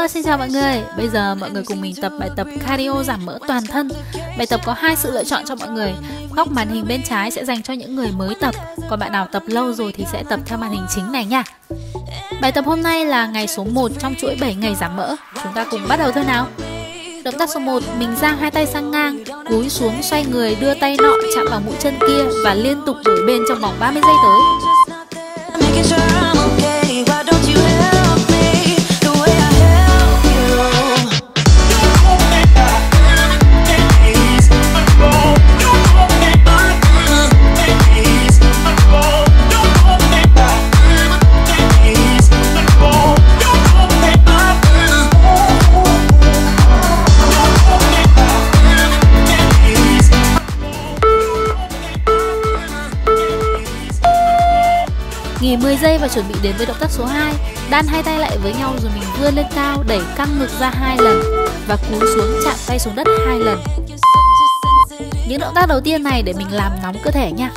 Hello, xin chào mọi người. Bây giờ mọi người cùng mình tập bài tập cardio giảm mỡ toàn thân. Bài tập có hai sự lựa chọn cho mọi người. Góc màn hình bên trái sẽ dành cho những người mới tập, còn bạn nào tập lâu rồi thì sẽ tập theo màn hình chính này nha. Bài tập hôm nay là ngày số 1 trong chuỗi 7 ngày giảm mỡ. Chúng ta cùng bắt đầu thôi nào. Động tác số 1, mình dang hai tay sang ngang, cúi xuống xoay người, đưa tay nọ chạm vào mũi chân kia và liên tục đổi bên trong vòng 30 giây tới. Nghỉ 10 giây và chuẩn bị đến với động tác số 2. Đan hai tay lại với nhau rồi mình vươn lên cao, đẩy căng ngực ra 2 lần và cúi xuống chạm tay xuống đất 2 lần. Những động tác đầu tiên này để mình làm nóng cơ thể nha.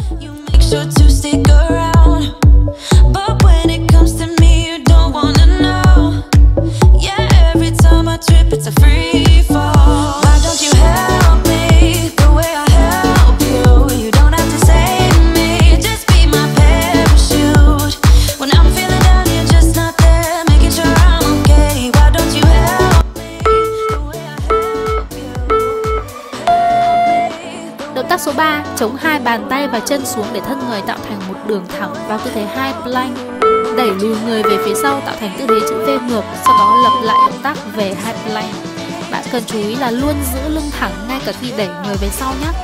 Động tác số 3, chống hai bàn tay và chân xuống để thân người tạo thành một đường thẳng vào tư thế high plank. Đẩy lùi người về phía sau tạo thành tư thế chữ V ngược, sau đó lặp lại động tác về high plank. Bạn cần chú ý là luôn giữ lưng thẳng ngay cả khi đẩy người về sau nhé.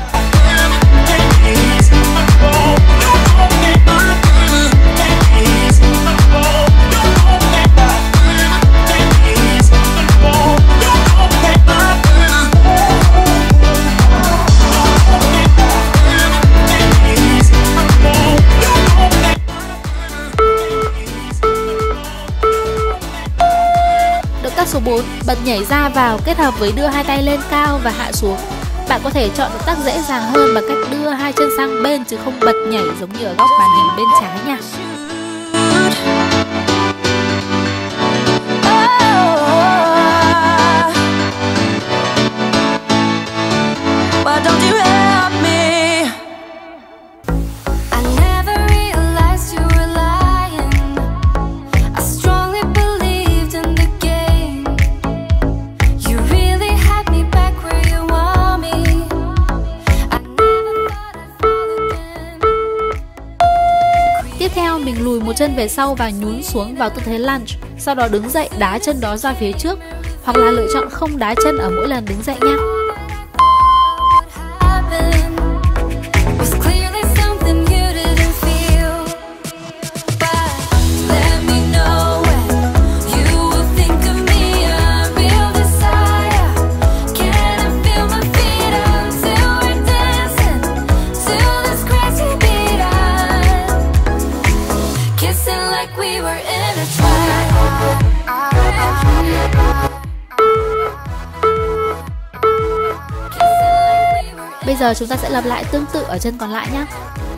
Động tác số 4, bật nhảy ra vào kết hợp với đưa hai tay lên cao và hạ xuống. Bạn có thể chọn động tác dễ dàng hơn bằng cách đưa hai chân sang bên chứ không bật nhảy giống như ở góc màn hình bên trái nha. Tiếp theo mình lùi một chân về sau và nhún xuống vào tư thế lunge, sau đó đứng dậy đá chân đó ra phía trước, hoặc là lựa chọn không đá chân ở mỗi lần đứng dậy nha. Bây giờ chúng ta sẽ lặp lại tương tự ở chân còn lại nhé.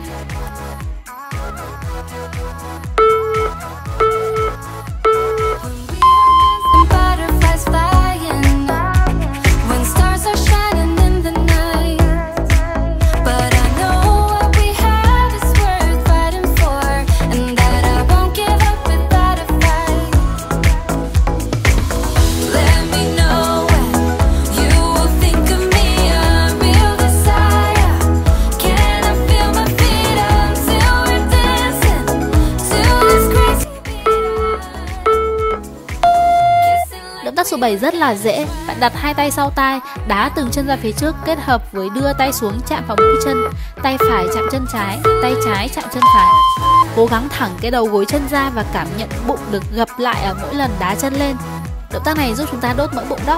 Động tác số 7 rất là dễ. Bạn đặt hai tay sau tai, đá từng chân ra phía trước kết hợp với đưa tay xuống chạm vào mũi chân. Tay phải chạm chân trái, tay trái chạm chân phải. Cố gắng thẳng cái đầu gối chân ra và cảm nhận bụng được gập lại ở mỗi lần đá chân lên. Động tác này giúp chúng ta đốt mỡ bụng đó.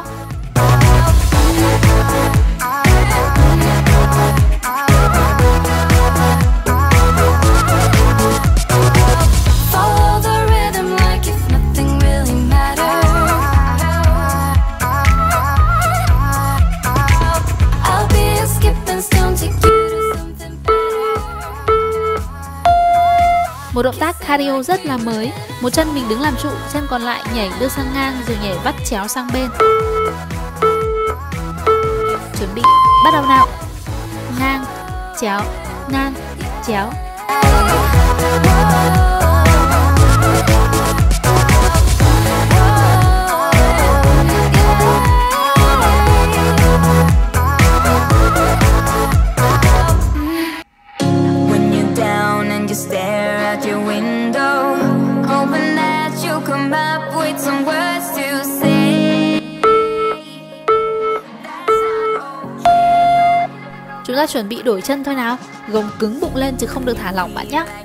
Một động tác cardio rất là mới. Một chân mình đứng làm trụ, chân còn lại nhảy đưa sang ngang rồi nhảy vắt chéo sang bên. Chuẩn bị, bắt đầu nào. Ngang, chéo, ngang, chéo. Chúng ta chuẩn bị đổi chân thôi nào. Gồng cứng bụng lên chứ không được thả lỏng bạn nhé.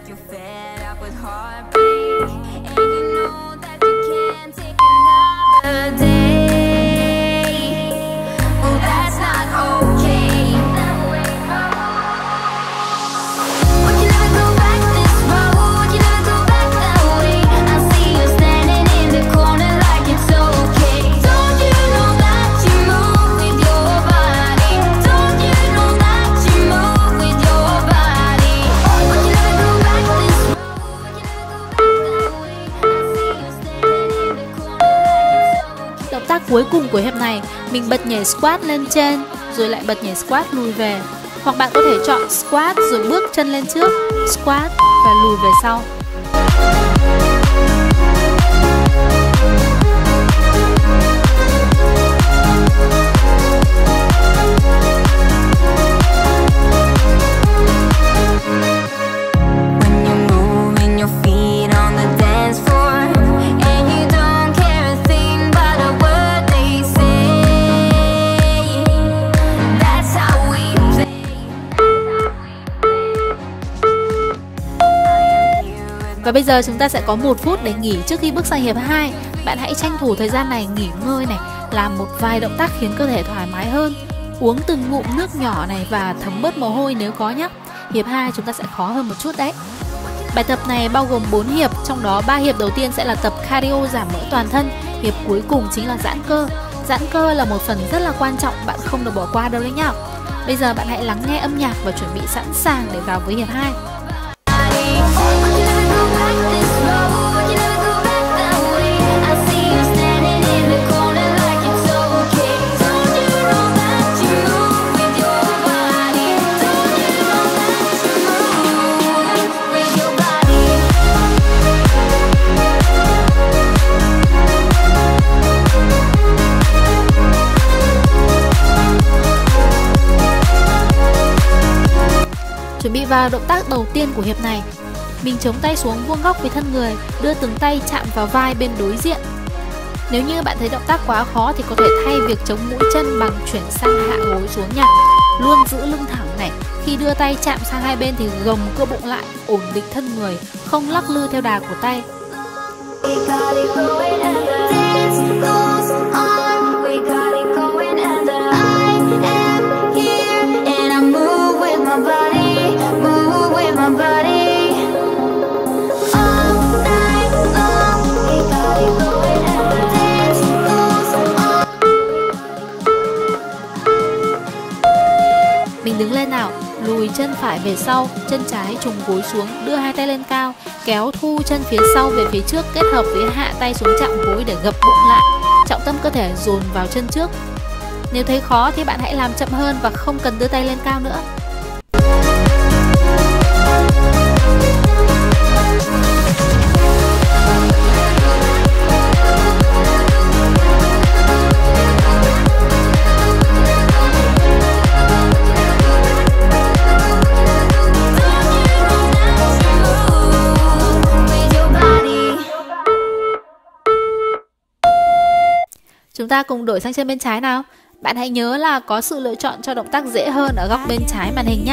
Động tác cuối cùng của hiệp này, mình bật nhảy squat lên trên, rồi lại bật nhảy squat lùi về. Hoặc bạn có thể chọn squat rồi bước chân lên trước, squat và lùi về sau. Và bây giờ chúng ta sẽ có 1 phút để nghỉ trước khi bước sang hiệp 2. Bạn hãy tranh thủ thời gian này nghỉ ngơi này, làm một vài động tác khiến cơ thể thoải mái hơn, uống từng ngụm nước nhỏ này và thấm bớt mồ hôi nếu có nhé. Hiệp 2 chúng ta sẽ khó hơn một chút đấy. Bài tập này bao gồm 4 hiệp, trong đó 3 hiệp đầu tiên sẽ là tập cardio giảm mỡ toàn thân, hiệp cuối cùng chính là giãn cơ. Giãn cơ là một phần rất là quan trọng, bạn không được bỏ qua đâu đấy nhá. Bây giờ bạn hãy lắng nghe âm nhạc và chuẩn bị sẵn sàng để vào với hiệp 2. Chuẩn bị vào động tác đầu tiên của hiệp này. Mình chống tay xuống vuông góc với thân người, đưa từng tay chạm vào vai bên đối diện. Nếu như bạn thấy động tác quá khó thì có thể thay việc chống mũi chân bằng chuyển sang hạ gối xuống nha. Luôn giữ lưng thẳng này. Khi đưa tay chạm sang hai bên thì gồng cơ bụng lại, ổn định thân người, không lắc lư theo đà của tay. Mình đứng lên nào, lùi chân phải về sau, chân trái trùng gối xuống, đưa hai tay lên cao, kéo thu chân phía sau về phía trước, kết hợp với hạ tay xuống chạm gối để gập bụng lại. Trọng tâm cơ thể dồn vào chân trước. Nếu thấy khó thì bạn hãy làm chậm hơn và không cần đưa tay lên cao nữa. Chúng ta cùng đổi sang chân bên trái nào. Bạn hãy nhớ là có sự lựa chọn cho động tác dễ hơn ở góc bên trái màn hình nha.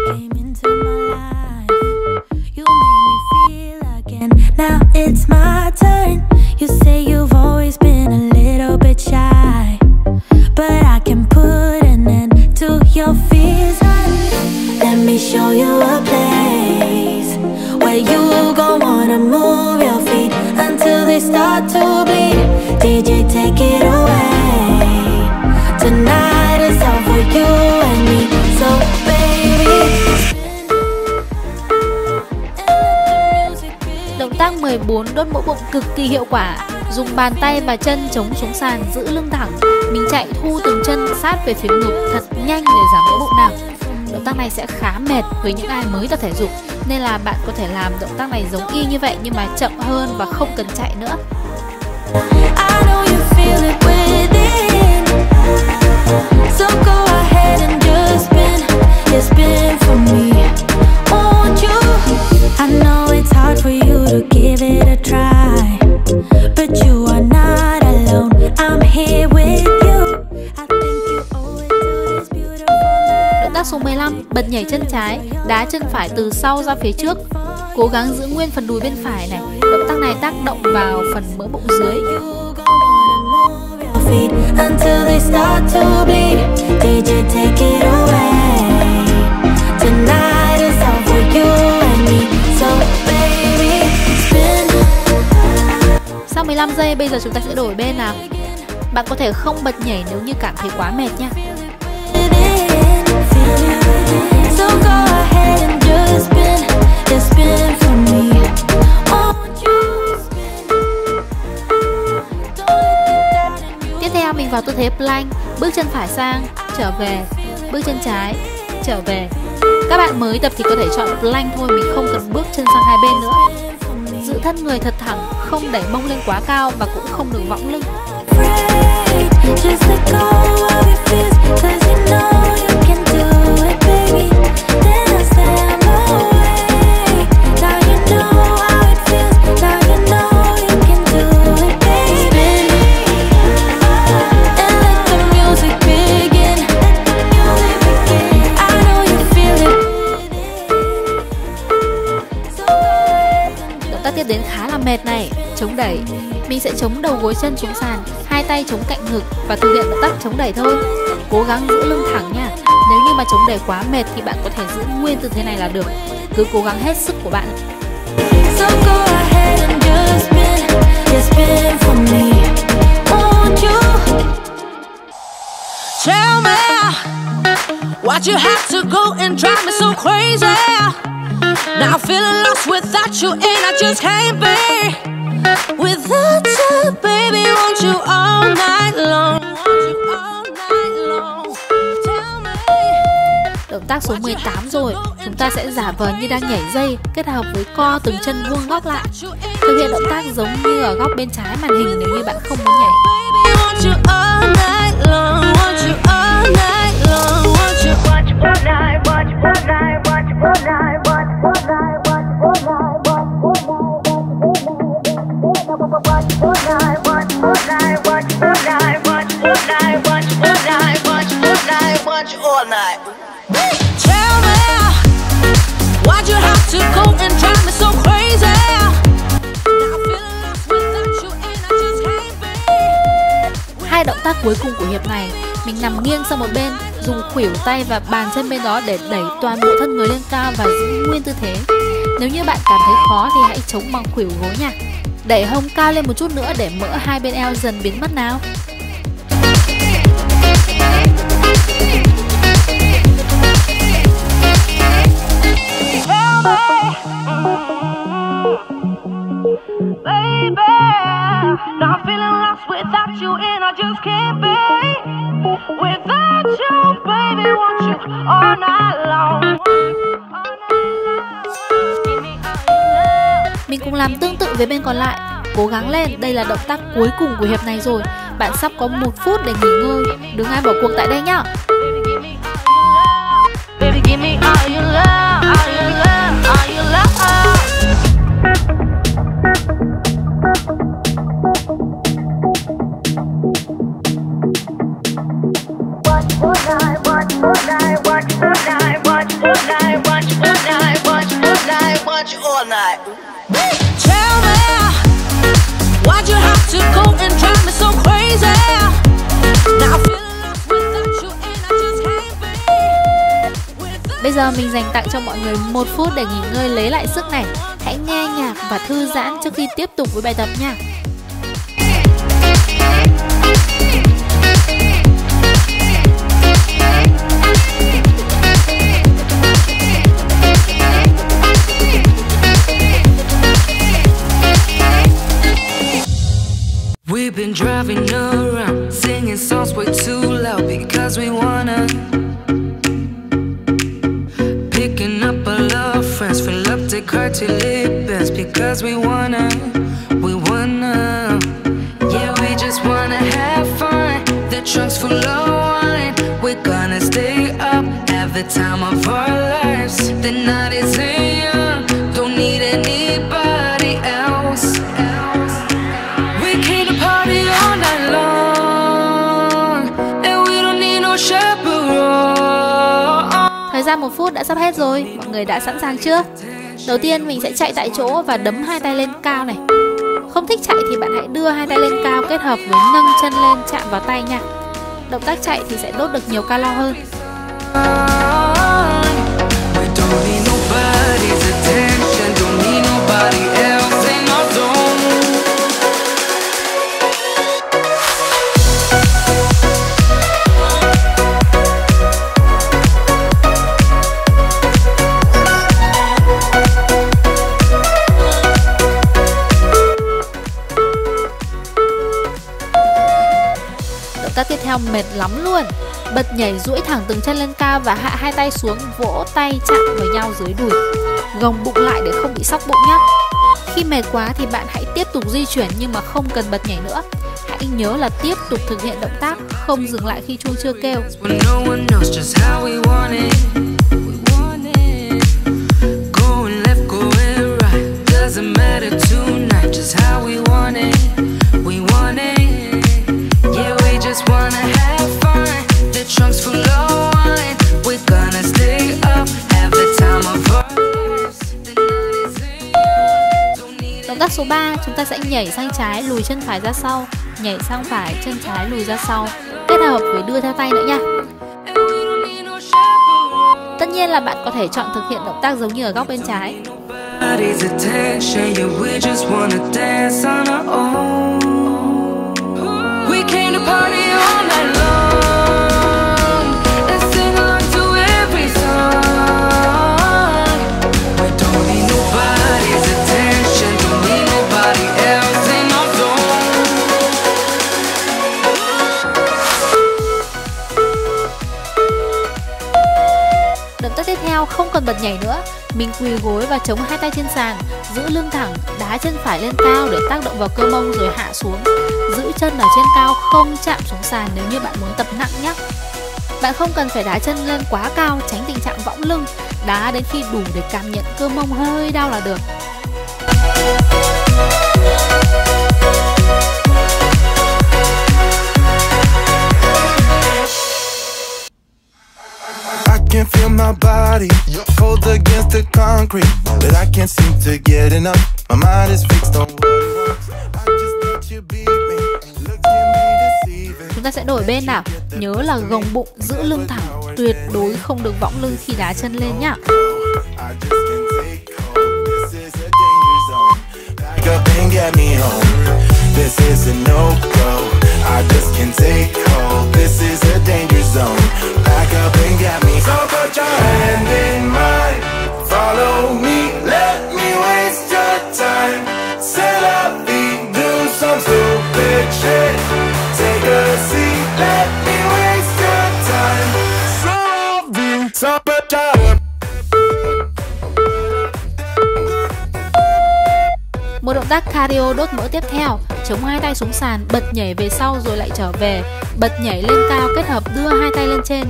Now it's my turn. You say you've always been a little bit shy, but I can put an end to your fears. Let me show you a place where you gon' wanna move your feet until they start to bleed. DJ, take it away. Tonight is all for you and me, so baby. 4 đốt mỡ bụng cực kỳ hiệu quả. Dùng bàn tay và chân chống xuống sàn, giữ lưng thẳng. Mình chạy thu từng chân sát về phía ngực thật nhanh để giảm mỡ bụng nào. Động tác này sẽ khá mệt với những ai mới tập thể dục, nên là bạn có thể làm động tác này giống y như vậy nhưng mà chậm hơn và không cần chạy nữa. Động tác số 15, bật nhảy chân trái, đá chân phải từ sau ra phía trước. Cố gắng giữ nguyên phần đùi bên phải này. Động tác này tác động vào phần mỡ bụng dưới. Sau 15 giây, bây giờ chúng ta sẽ đổi bên nào. Bạn có thể không bật nhảy nếu như cảm thấy quá mệt nha. Tiếp theo mình vào tư thế plank, bước chân phải sang, trở về, bước chân trái, trở về. Các bạn mới tập thì có thể chọn plank thôi, mình không cần bước chân sang hai bên nữa. Giữ thân người thật thẳng, không đẩy mông lên quá cao và cũng không được võng lưng. Tiếp đến khá là mệt này, chống đẩy. Mình sẽ chống đầu gối chân xuống sàn, hai tay chống cạnh ngực và thực hiện động tác chống đẩy thôi. Cố gắng giữ lưng thẳng nha. Nếu như mà chống đẩy quá mệt thì bạn có thể giữ nguyên tư thế này là được. Cứ cố gắng hết sức của bạn. Tell me, why'd you have to go and drive me so crazy? Now I'm feeling lost without you and I just can't be without you, baby, want you all night long, want you all night long. Tell me. Động tác số 18 rồi, chúng ta sẽ giả vờ như đang nhảy dây, kết hợp với co từng chân vuông góc lại. Thực hiện động tác giống như ở góc bên trái màn hình nếu như bạn không muốn nhảy. Hai động tác cuối cùng của hiệp này, mình nằm nghiêng sang một bên, dùng khuỷu tay và bàn chân bên đó để đẩy toàn bộ thân người lên cao và giữ nguyên tư thế. Nếu như bạn cảm thấy khó thì hãy chống bằng khuỷu gối nha. Đẩy hông cao lên một chút nữa để mỡ hai bên eo dần biến mất nào. Mình cùng làm tương tự với bên còn lại. Cố gắng lên, đây là động tác cuối cùng của hiệp này rồi. Bạn sắp có 1 phút để nghỉ ngơi. Đừng ai bỏ cuộc tại đây nhá. Bây giờ mình dành tặng cho mọi người 1 phút để nghỉ ngơi lấy lại sức này. Hãy nghe nhạc và thư giãn trước khi tiếp tục với bài tập nha. voice way too loud because we wanna. Picking up our love friends, fill up the car till it bends because we wanna. Yeah, we just wanna have fun. The trunk's full of wine. We're gonna stay up, have the time of our lives. The night is young, don't need anybody else. We came to party all night long, and we don't need no chaperone. Thời gian 1 phút đã sắp hết rồi, mọi người đã sẵn sàng chưa? Đầu tiên mình sẽ chạy tại chỗ và đấm hai tay lên cao này. Không thích chạy thì bạn hãy đưa hai tay lên cao kết hợp với nâng chân lên chạm vào tay nha. Động tác chạy thì sẽ đốt được nhiều calo hơn. Động tác tiếp theo mệt lắm luôn. Bật nhảy duỗi thẳng từng chân lên cao và hạ hai tay xuống, vỗ tay chạm vào nhau dưới đùi. Gồng bụng lại để không bị sóc bụng nhé. Khi mệt quá thì bạn hãy tiếp tục di chuyển nhưng mà không cần bật nhảy nữa. Hãy nhớ là tiếp tục thực hiện động tác, không dừng lại khi chuông chưa kêu. Động tác số 3, chúng ta sẽ nhảy sang trái, lùi chân phải ra sau, nhảy sang phải, chân trái lùi ra sau, kết hợp với đưa theo tay nữa nha. Tất nhiên là bạn có thể chọn thực hiện động tác giống như ở góc bên trái. Động tác tiếp theo không cần bật nhảy nữa. Mình quỳ gối và chống hai tay trên sàn, giữ lưng thẳng, đá chân phải lên cao để tác động vào cơ mông rồi hạ xuống. Giữ chân ở trên cao, không chạm xuống sàn nếu như bạn muốn tập nặng nhé. Bạn không cần phải đá chân lên quá cao, tránh tình trạng võng lưng. Đá đến khi đủ để cảm nhận cơ mông hơi đau là được. I can feel my body cold against the concrete, but I can't seem to get enough. My mind is fixed on what it wants. I just let you beat me, look at me deceiving. Chúng ta sẽ đổi bên nào. Nhớ là gồng bụng, giữ lưng thẳng, tuyệt đối không được võng lưng khi đá chân lên nhá. This is a no-go. I just can't take hold. This is a danger zone. Back up and get me. So put your hand in mine. Follow me. Let me waste your time. Set up me. Do some stupid shit. Take a seat. Let me waste your time. So put your... Một động tác cardio đốt mỡ tiếp theo, chống hai tay xuống sàn, bật nhảy về sau rồi lại trở về, bật nhảy lên cao kết hợp đưa hai tay lên trên.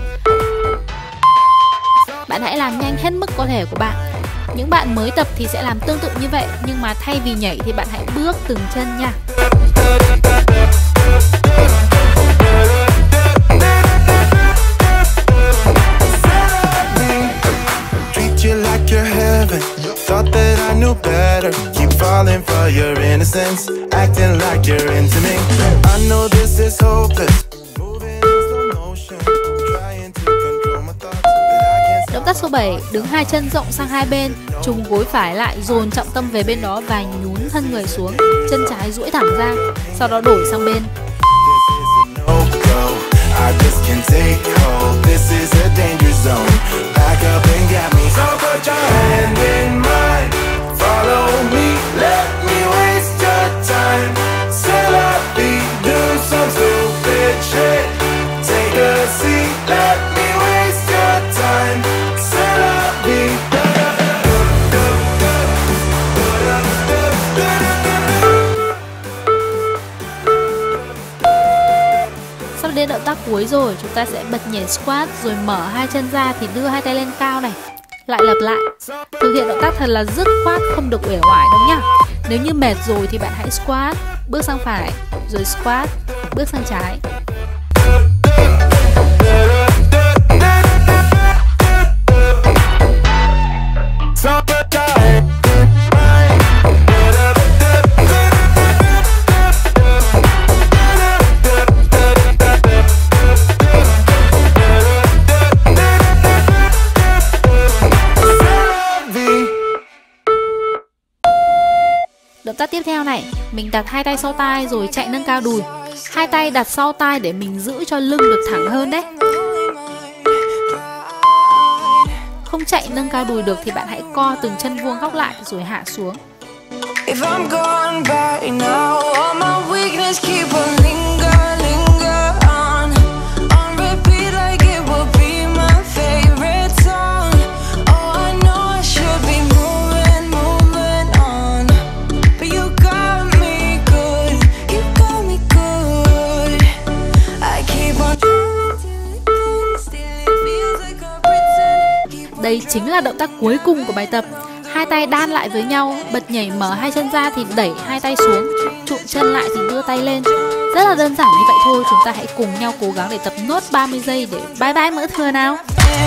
Bạn hãy làm nhanh hết mức có thể của bạn. Những bạn mới tập thì sẽ làm tương tự như vậy, nhưng mà thay vì nhảy thì bạn hãy bước từng chân nha. Thought that I knew better. Keep falling for your innocence, acting like you're into me. I know this is hopeless. Moving in slow motion, trying to control my thoughts, but I can't. Động tác số 7, đứng hai chân rộng sang hai bên, trùng gối phải lại, dồn trọng tâm về bên đó và nhún thân người xuống, chân trái duỗi thẳng ra, sau đó đổi sang bên. I just can't take hold. This is a danger zone. Back up and get me. So put your hand in mine. Follow me. Let me waste your time. Say let me do some stupid shit. cuối rồi, chúng ta sẽ bật nhảy squat rồi mở hai chân ra thì đưa hai tay lên cao này. Lại lặp lại. Thực hiện động tác thật là dứt khoát, không được uể oải đâu nhá. Nếu như mệt rồi thì bạn hãy squat, bước sang phải, rồi squat, bước sang trái. Động tác tiếp theo này, mình đặt hai tay sau tai rồi chạy nâng cao đùi. Hai tay đặt sau tai để mình giữ cho lưng được thẳng hơn đấy. Không chạy nâng cao đùi được thì bạn hãy co từng chân vuông góc lại rồi hạ xuống. Đây chính là động tác cuối cùng của bài tập. Hai tay đan lại với nhau, bật nhảy mở hai chân ra thì đẩy hai tay xuống, trụm chân lại thì đưa tay lên. Rất là đơn giản như vậy thôi, chúng ta hãy cùng nhau cố gắng để tập nốt 30 giây để bye bye mỡ thừa nào.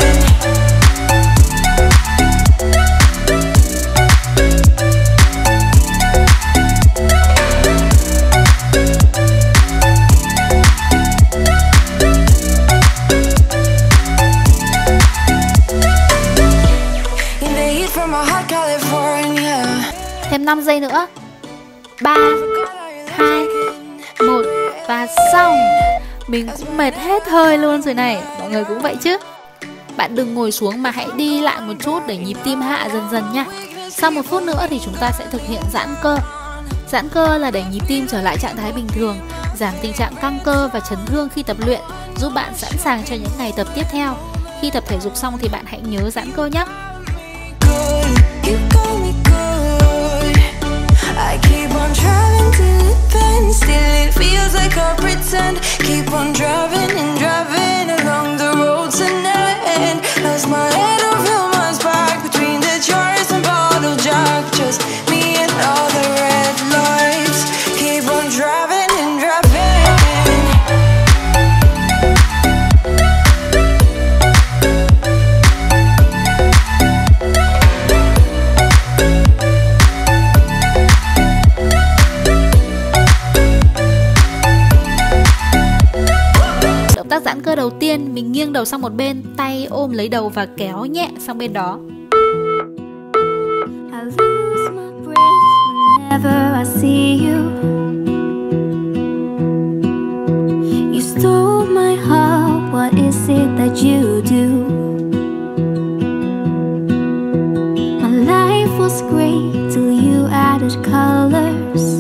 Thêm 5 giây nữa. 3, 2, 1 và xong. Mình cũng mệt hết hơi luôn rồi này. Mọi người cũng vậy chứ. Bạn đừng ngồi xuống mà hãy đi lại một chút để nhịp tim hạ dần dần nha. Sau 1 phút nữa thì chúng ta sẽ thực hiện giãn cơ. Giãn cơ là để nhịp tim trở lại trạng thái bình thường, giảm tình trạng căng cơ và chấn thương khi tập luyện, giúp bạn sẵn sàng cho những ngày tập tiếp theo. Khi tập thể dục xong thì bạn hãy nhớ giãn cơ nhé. I keep on driving till it bends, still it feels like I pretend. Keep on driving and driving along the road to never end. Lost my head over my back between the jars and bottle jack. Just me and all the red lights. Keep on driving and driving. Giãn cơ đầu tiên, mình nghiêng đầu sang một bên, tay ôm lấy đầu và kéo nhẹ sang bên đó. I lose my breath whenever I see you. You stole my heart, what is it that you do? My life was great till you added colors.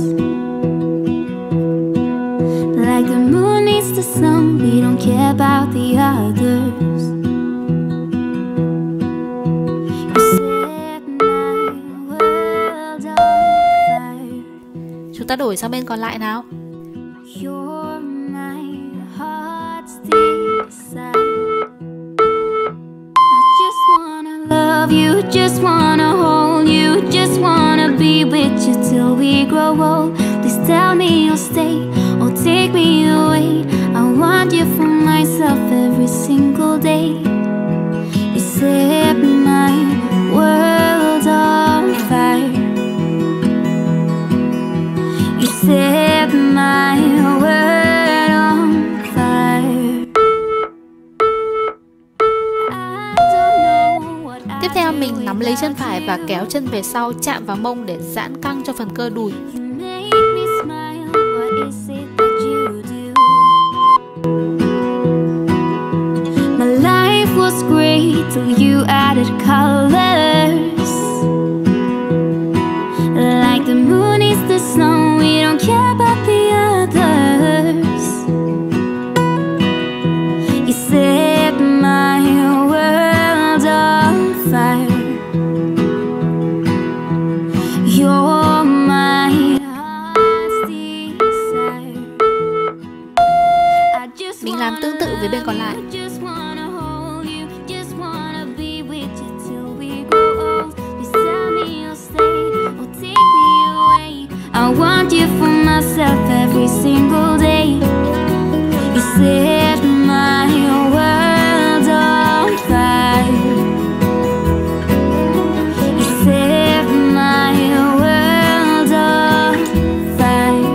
Like the moon needs the sun, we don't care about the others. You set my world on fire. Chúng ta đổi sang bên còn lại nào. You're my heart's desire. I just wanna love you, just wanna hold you, just wanna be with you till we grow old. Please tell me you'll stay or take me away. I want you for myself every single day. You set my world on fire. You set my world on fire. I don't know what Tiếp theo mình nắm lấy chân phải và kéo chân về sau chạm vào mông để giãn căng cho phần cơ đùi. you make me smile. What is it that you do? My life was great till you added colors. Like the moon is the sun, we don't care about the others. You set my world on fire. You're my heart's desire. I just Mình làm tương tự còn lại. I want you for myself every single day. You set my world on fire. You set my world on fire.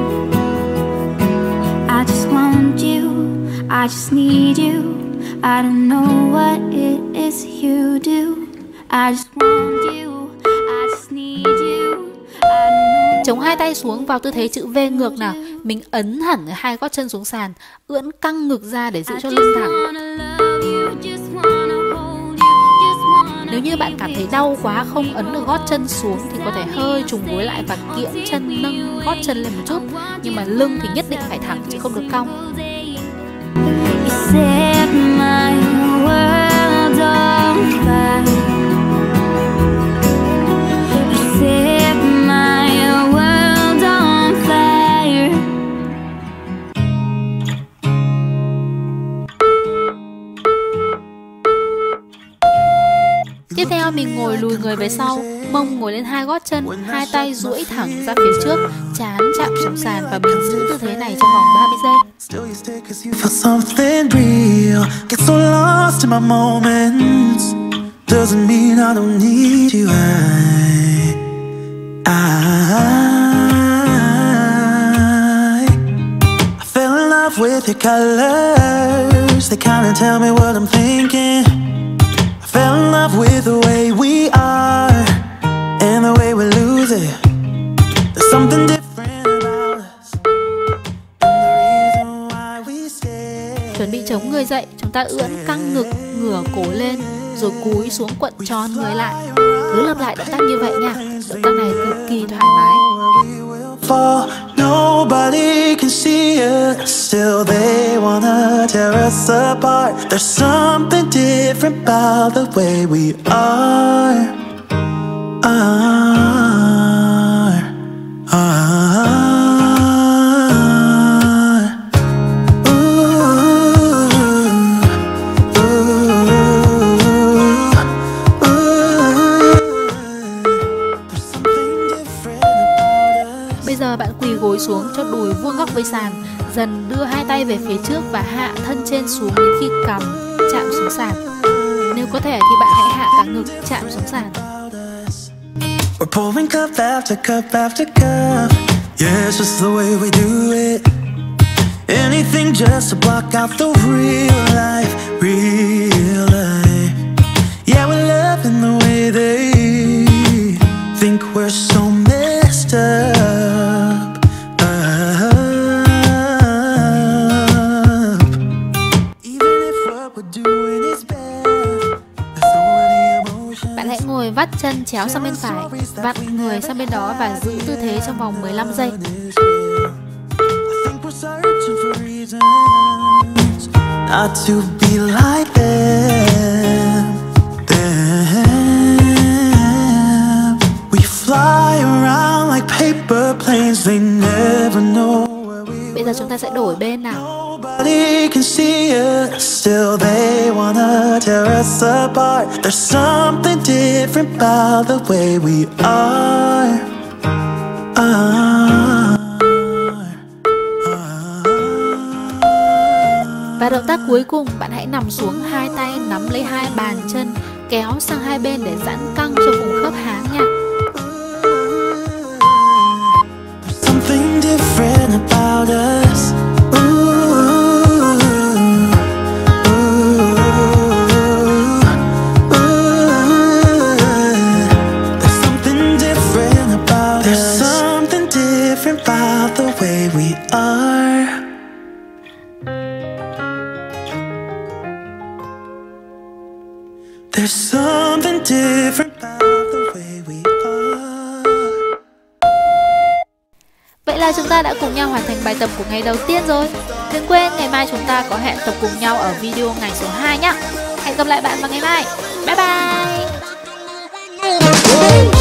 I just want you, I just need you. I don't know what it is you do. I just want you, I just need you. Chống hai tay xuống vào tư thế chữ V ngược nào. Mình ấn hẳn hai gót chân xuống sàn, ưỡn căng ngực ra để giữ cho lưng thẳng. Nếu như bạn cảm thấy đau quá không ấn được gót chân xuống thì có thể hơi trùng gối lại và kiễng chân nâng gót chân lên một chút. Nhưng mà lưng thì nhất định phải thẳng chứ không được cong. Tiếp theo mình ngồi lùi người về sau, mông ngồi lên hai gót chân, hai tay duỗi thẳng ra phía trước, trán chạm xuống sàn và mình giữ tư thế này trong vòng 30 giây. With your colors, they kinda tell me what I'm thinking. I fell in love with the way we are and the way we lose it. There's something different about us and the reason why we stay. Chuẩn bị chống người dậy, chúng ta ưỡn căng ngực, ngửa cổ lên, rồi cúi xuống cuộn tròn người lại. Cứ lặp lại động tác như vậy nha. Động tác này cực kỳ thoải mái. Nobody can see us, still they wanna tear us apart. There's something different about the way we are. Bây giờ bạn quỳ gối xuống cho đùi vuông góc với sàn, dần đưa hai tay về phía trước và hạ thân trên xuống đến khi cằm chạm xuống sàn. Nếu có thể thì bạn hãy hạ cả ngực chạm xuống sàn. We're pouring cup after cup after cup. Yeah, it's just the way we do it. Anything just to block out the real life, real life. Yeah, we're loving the way they think we're so messed up. Bạn hãy ngồi vắt chân chéo sang bên phải, vặn người sang bên đó và giữ tư thế trong vòng 15 giây. Not to be like them. We fly around like paper planes, they never know where we. Bây giờ chúng ta sẽ đổi bên nào. Nobody can see us, still they wanna tear us apart. There's something different about the way we are. Và động tác cuối cùng, bạn hãy nằm xuống, hai tay nắm lấy hai bàn chân, kéo sang hai bên để giãn căng cho vùng khớp háng nha. There's something different about us. There's something different about the way we are. Vậy là chúng ta đã cùng nhau hoàn thành bài tập của ngày đầu tiên rồi. Đừng quên ngày mai chúng ta có hẹn tập cùng nhau ở video ngày số 2 nhé. Hẹn gặp lại bạn vào ngày mai. Bye bye.